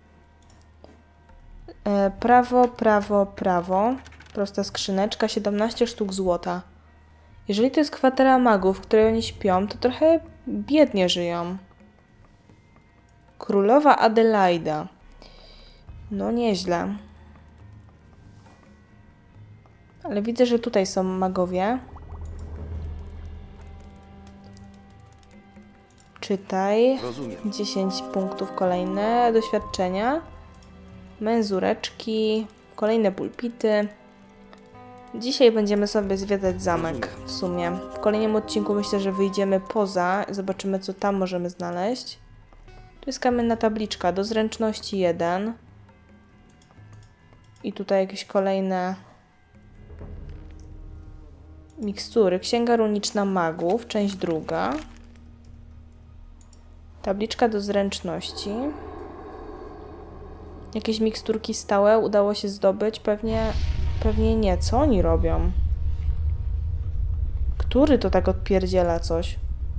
Prawo, prawo, prawo. Prosta skrzyneczka, 17 sztuk złota. Jeżeli to jest kwatera magów, w której oni śpią, to trochę biednie żyją. Królowa Adelaida. No nieźle. Ale widzę, że tutaj są magowie. Czytaj. Rozumiem. 10 punktów kolejne. Doświadczenia. Menzureczki. Kolejne pulpity. Dzisiaj będziemy sobie zwiedzać zamek w sumie. W kolejnym odcinku myślę, że wyjdziemy poza. Zobaczymy, co tam możemy znaleźć. Tu jest kamienna tabliczka. Do zręczności 1. I tutaj jakieś kolejne mikstury. Księga runiczna magów. Część druga. Tabliczka do zręczności. Jakieś miksturki stałe udało się zdobyć? Pewnie nie. Co oni robią? Który to tak odpierdziela coś?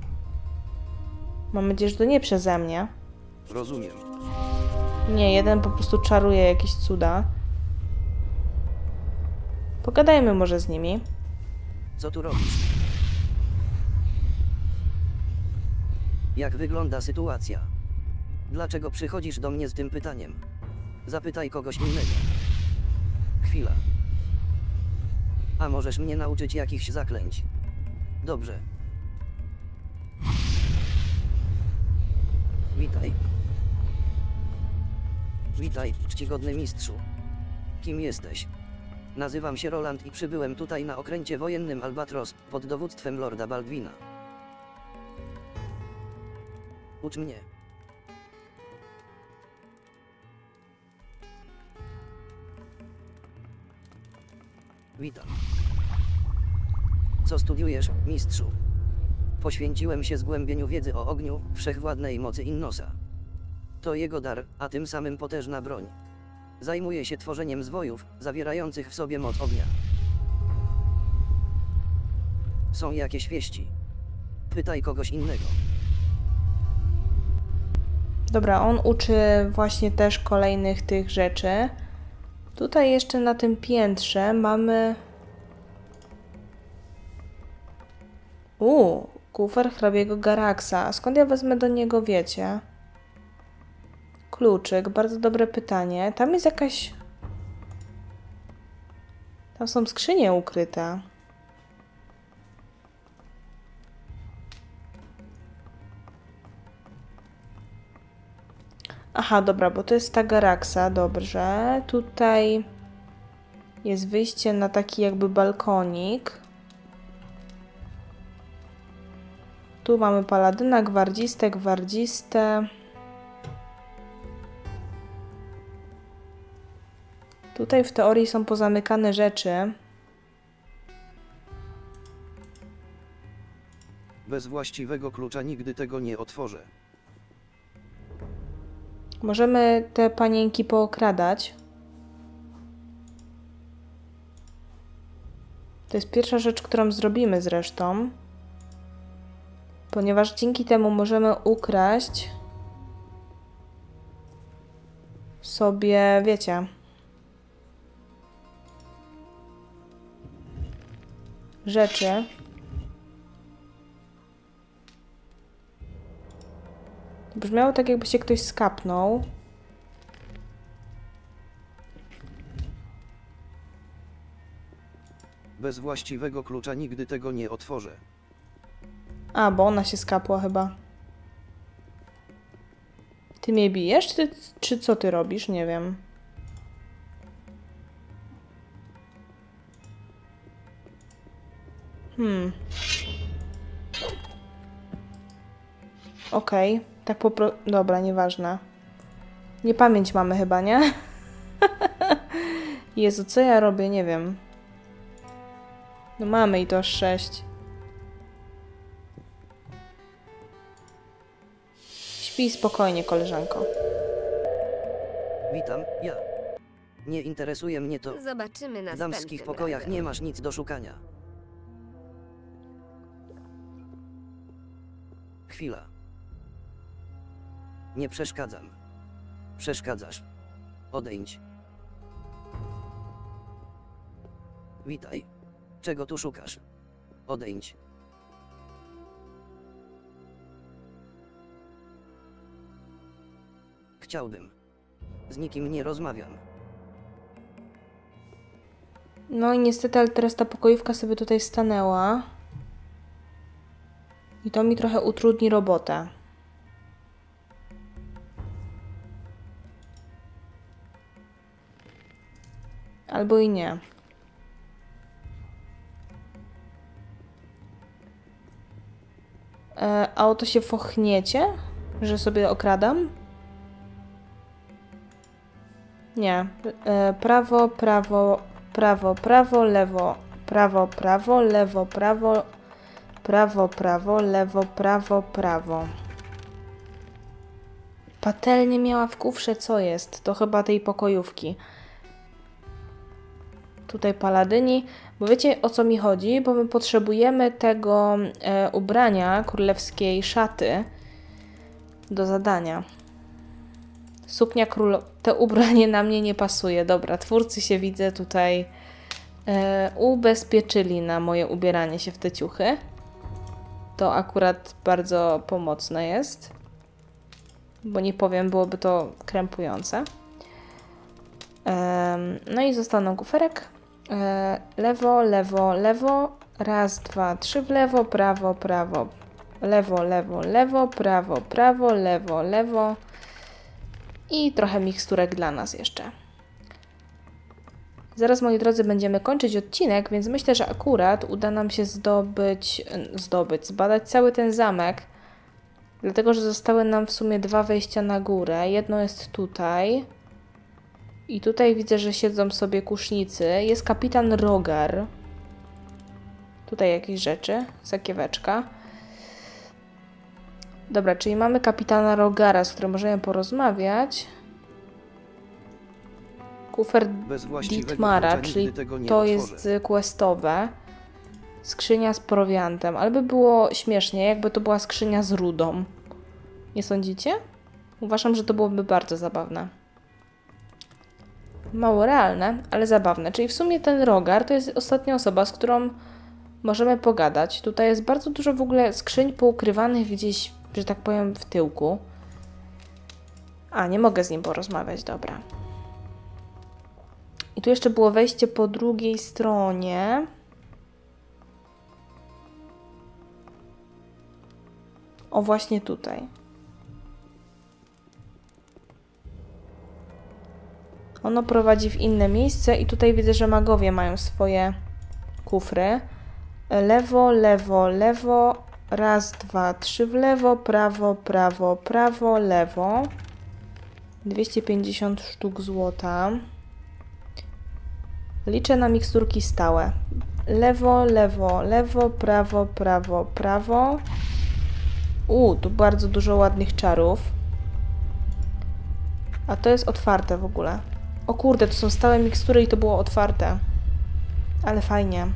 Mam nadzieję, że to nie przeze mnie. Rozumiem. Nie, jeden po prostu czaruje jakieś cuda. Pogadajmy może z nimi. Co tu robisz? Jak wygląda sytuacja? Dlaczego przychodzisz do mnie z tym pytaniem? Zapytaj kogoś innego. Chwila. A możesz mnie nauczyć jakichś zaklęć? Dobrze. Witaj. Witaj, czcigodny mistrzu. Kim jesteś? Nazywam się Roland i przybyłem tutaj na okręcie wojennym Albatros pod dowództwem Lorda Baldwina. Ucz mnie. Witam. Co studiujesz, mistrzu? Poświęciłem się zgłębieniu wiedzy o ogniu, wszechwładnej mocy Innosa. To jego dar, a tym samym potężna broń. Zajmuję się tworzeniem zwojów, zawierających w sobie moc ognia. Są jakieś wieści? Pytaj kogoś innego. Dobra, on uczy właśnie też kolejnych tych rzeczy. Tutaj jeszcze na tym piętrze mamy... kufer hrabiego Garaksa. Skąd ja wezmę do niego, wiecie? Kluczyk, bardzo dobre pytanie. Tam jest jakaś... Tam są skrzynie ukryte. Aha, dobra, bo to jest ta Garaksa, dobrze. Tutaj jest wyjście na taki jakby balkonik. Tu mamy paladyna, gwardzistę. Tutaj w teorii są pozamykane rzeczy. Bez właściwego klucza nigdy tego nie otworzę. Możemy te panienki pookradać. To jest pierwsza rzecz, którą zrobimy zresztą. Ponieważ dzięki temu możemy ukraść sobie, wiecie, rzeczy. Brzmiało tak, jakby się ktoś skapnął. Bez właściwego klucza nigdy tego nie otworzę. A, bo ona się skapła chyba. Ty mnie bijesz, czy co ty robisz? Nie wiem. Okej, tak Dobra, nieważne. Niepamięć mamy chyba, nie? Jezu, co ja robię? Nie wiem. No mamy i to aż 6. Śpij spokojnie, koleżanko. Witam, ja. Nie interesuje mnie to. Zobaczymy W następnym damskich pokojach razem. nie masz nic do szukania. Chwila. Nie przeszkadzam. Przeszkadzasz. Odejdź. Witaj. Czego tu szukasz? Odejdź. Chciałbym. Z nikim nie rozmawiam. No i niestety, ale teraz ta pokojówka sobie tutaj stanęła. I to mi trochę utrudni robotę. Albo i nie. A o to się fochniecie? Że sobie okradam? Nie. Prawo, prawo, prawo, prawo, lewo, prawo, prawo, lewo, prawo, prawo, prawo, lewo, prawo, prawo. Patelnię miała w kufrze, co jest? To chyba tej pokojówki. Tutaj paladyni, bo wiecie, o co mi chodzi? Bo my potrzebujemy tego ubrania, królewskiej szaty do zadania. Suknia te ubranie na mnie nie pasuje. Dobra, twórcy się, widzę, tutaj ubezpieczyli na moje ubieranie się w te ciuchy. To akurat bardzo pomocne jest. Bo nie powiem, byłoby to krępujące. No i został nam kuferek. Lewo, lewo, lewo. Raz, dwa, trzy w lewo, prawo, prawo. Lewo, lewo, lewo, prawo, prawo, lewo, lewo. I trochę miksturek dla nas jeszcze. Zaraz, moi drodzy, będziemy kończyć odcinek, więc myślę, że akurat uda nam się zbadać cały ten zamek. Dlatego, że zostały nam w sumie 2 wejścia na górę. Jedno jest tutaj. I tutaj widzę, że siedzą sobie kusznicy. Jest kapitan Rogar. Tutaj jakieś rzeczy. Sakieweczka. Dobra, czyli mamy kapitana Rogara, z którym możemy porozmawiać. Kufer Dietmara, czyli to jest questowe. Skrzynia z prowiantem. Ale by było śmiesznie, jakby to była skrzynia z rudą. Nie sądzicie? Uważam, że to byłoby bardzo zabawne. Mało realne, ale zabawne. Czyli w sumie ten Rogar to jest ostatnia osoba, z którą możemy pogadać. Tutaj jest bardzo dużo w ogóle skrzyń poukrywanych gdzieś, że tak powiem, w tyłku. A, nie mogę z nim porozmawiać, dobra. I tu jeszcze było wejście po drugiej stronie. O, właśnie tutaj. Ono prowadzi w inne miejsce i tutaj widzę, że magowie mają swoje kufry. Lewo, lewo, lewo. Raz, dwa, trzy w lewo, prawo, prawo, prawo, lewo. 250 sztuk złota. Liczę na miksturki stałe. Lewo, lewo, lewo, prawo, prawo, prawo. Tu bardzo dużo ładnych czarów. A to jest otwarte w ogóle. O kurde, to są stałe mikstury i to było otwarte. Ale fajnie.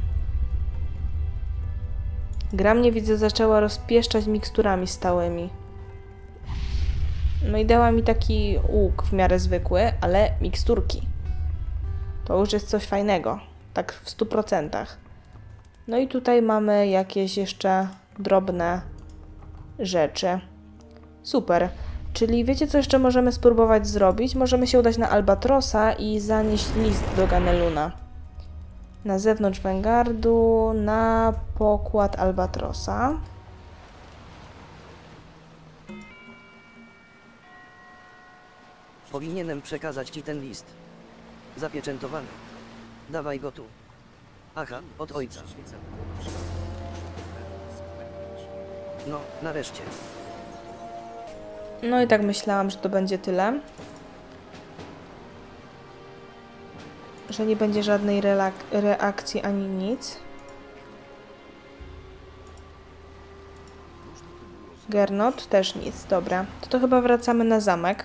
Gra mnie, widzę, zaczęła rozpieszczać miksturami stałymi. No i dała mi taki łuk w miarę zwykły, ale miksturki. To już jest coś fajnego. Tak w 100%. No i tutaj mamy jakieś jeszcze drobne rzeczy. Super. Czyli wiecie, co jeszcze możemy spróbować zrobić? Możemy się udać na Albatrosa i zanieść list do Ganeluna. Na zewnątrz Vanguardu, na pokład Albatrosa. Powinienem przekazać ci ten list. Zapieczętowany. Dawaj go tu. Aha, od ojca. No, nareszcie. No i tak myślałam, że to będzie tyle. Że nie będzie żadnej reakcji ani nic. Gernot też nic, dobra. To chyba wracamy na zamek.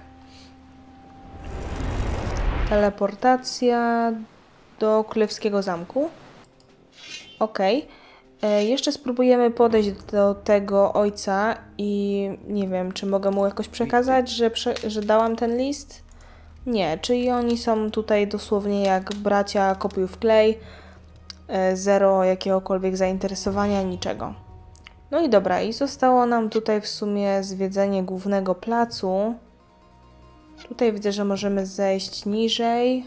Teleportacja do Królewskiego Zamku. Ok. Jeszcze spróbujemy podejść do tego ojca i nie wiem, czy mogę mu jakoś przekazać, że dałam ten list? Nie, czyli oni są tutaj dosłownie jak bracia kopiuj w klej. Zero jakiegokolwiek zainteresowania, niczego. No i dobra, i zostało nam tutaj w sumie zwiedzenie głównego placu. Tutaj widzę, że możemy zejść niżej.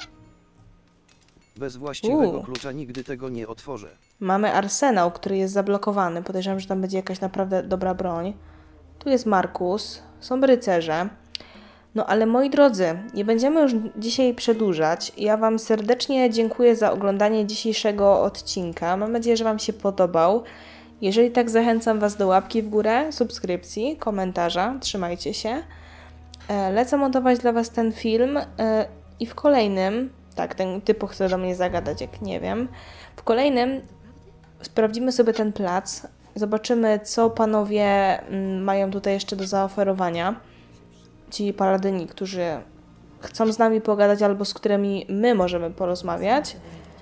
Bez właściwego klucza nigdy tego nie otworzę. Mamy arsenał, który jest zablokowany. Podejrzewam, że tam będzie jakaś naprawdę dobra broń. Tu jest Markus. Są rycerze. No ale moi drodzy, nie będziemy już dzisiaj przedłużać. Ja Wam serdecznie dziękuję za oglądanie dzisiejszego odcinka. Mam nadzieję, że Wam się podobał. Jeżeli tak, zachęcam Was do łapki w górę, subskrypcji, komentarza. Trzymajcie się. Lecę montować dla Was ten film i w kolejnym, tak, ten typu chce do mnie zagadać, jak nie wiem. W kolejnym sprawdzimy sobie ten plac, zobaczymy, co panowie mają tutaj jeszcze do zaoferowania. Ci paladyni, którzy chcą z nami pogadać albo z którymi my możemy porozmawiać.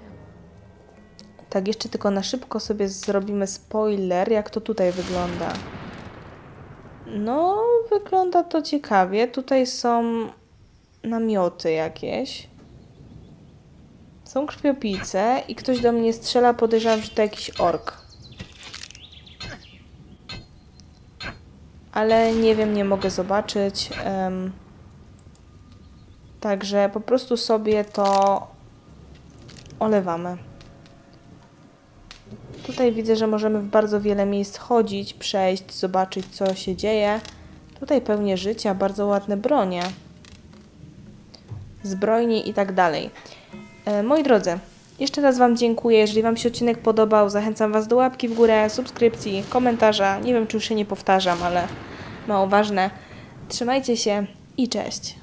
Tak, jeszcze tylko na szybko sobie zrobimy spoiler, jak to tutaj wygląda. No, wygląda to ciekawie. Tutaj są namioty jakieś. Są krwiopice i ktoś do mnie strzela, podejrzewam, że to jakiś ork. Ale nie wiem, nie mogę zobaczyć. Także po prostu sobie to olewamy. Tutaj widzę, że możemy w bardzo wiele miejsc chodzić, przejść, zobaczyć, co się dzieje. Tutaj pełnię życia, bardzo ładne bronie. Zbrojnie i tak dalej. Moi drodzy, jeszcze raz Wam dziękuję. Jeżeli Wam się odcinek podobał, zachęcam Was do łapki w górę, subskrypcji, komentarza. Nie wiem, czy już się nie powtarzam, ale mało ważne. Trzymajcie się i cześć.